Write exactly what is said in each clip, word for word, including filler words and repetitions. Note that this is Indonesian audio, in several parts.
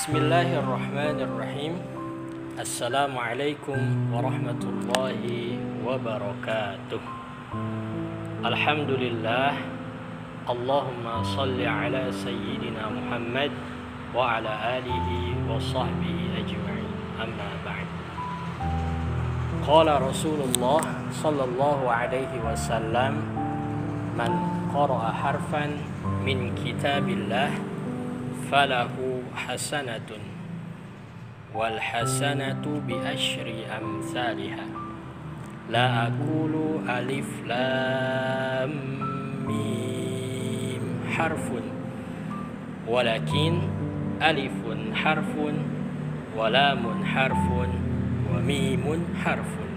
Bismillahirrahmanirrahim. Assalamualaikum warahmatullahi wabarakatuh. Alhamdulillah. Allahumma salli ala sayyidina Muhammad wa ala alihi wa sahbihi ajma'in. Amma ba'd. Qala Rasulullah sallallahu alaihi wasallam, man qara'a harfan min kitabillah falahu hasanatun wal hasanatu bi asyri amsalha la aqulu alif lam mim harfun walakin alifun harfun wa lamun harfun wa mimun harfun.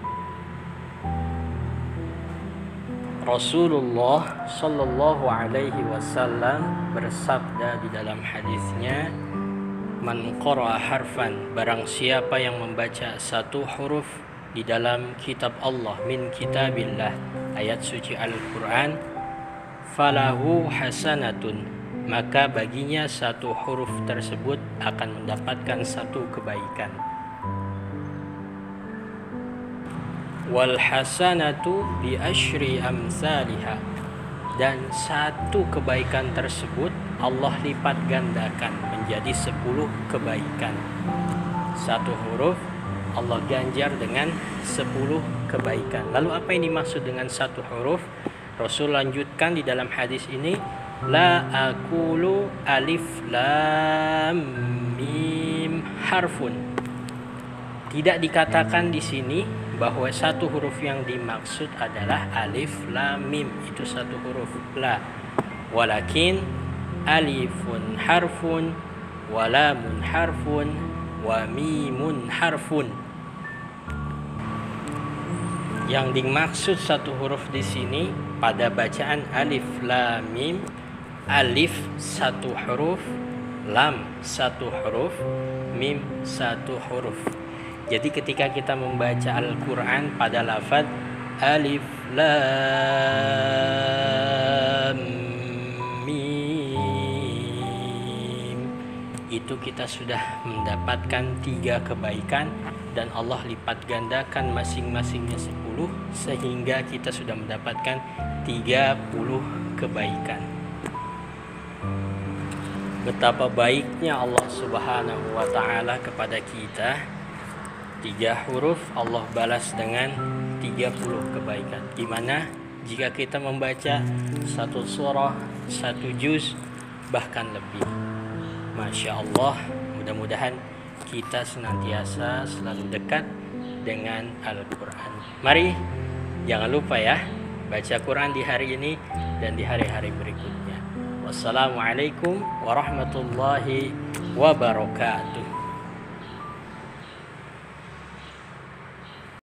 Rasulullah sallallahu alaihi wasallam bersabda di dalam hadisnya, man qara'a harfan, barang siapa yang membaca satu huruf di dalam kitab Allah, min kitabillah, ayat suci Al-Quran, falahu hasanatun, maka baginya satu huruf tersebut akan mendapatkan satu kebaikan. Wal hasanatu bi asyri amsalha, dan satu kebaikan tersebut Allah lipat gandakan menjadi sepuluh kebaikan. Satu huruf Allah ganjar dengan sepuluh kebaikan. Lalu apa yang dimaksud dengan satu huruf? Rasul lanjutkan di dalam hadis ini, la aqulu alif lam mim harfun. Tidak dikatakan di sini bahwa satu huruf yang dimaksud adalah alif lam mim, itu satu huruf, la. Walakin alifun harfun wa lamun harfun wa mimun harfun. Yang dimaksud satu huruf di sini pada bacaan alif lam mim, alif satu huruf, lam satu huruf, mim satu huruf. Jadi ketika kita membaca Al-Quran pada lafaz alif lam mim, itu kita sudah mendapatkan tiga kebaikan, dan Allah lipat gandakan masing-masingnya sepuluh, sehingga kita sudah mendapatkan tiga puluh kebaikan. Betapa baiknya Allah Subhanahu wa ta'ala kepada kita. Tiga huruf Allah balas dengan tiga puluh kebaikan. Gimana jika kita membaca satu surah, satu juz, bahkan lebih? Masya Allah, mudah-mudahan kita senantiasa selalu dekat dengan Al-Quran. Mari, jangan lupa ya, baca Quran di hari ini dan di hari-hari berikutnya. Wassalamualaikum warahmatullahi wabarakatuh.